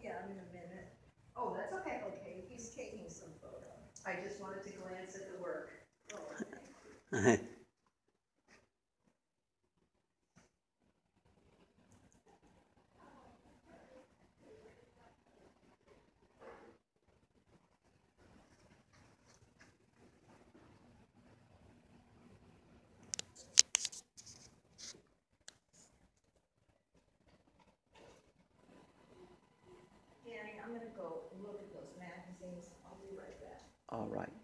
Yeah, in a minute. Oh, that's okay. Okay, he's taking some photo. I just wanted to glance at the work. Oh, okay. Danny, I'm gonna go look at those magazines. I'll be right back. All right.